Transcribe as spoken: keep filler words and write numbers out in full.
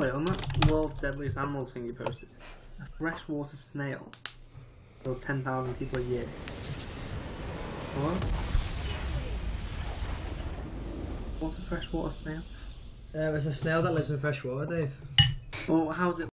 way, on that world's deadliest animals thing you posted, a freshwater snail kills ten thousand people a year. What? What's a freshwater snail? Uh, it's a snail that lives in fresh water, Dave. Well, how's it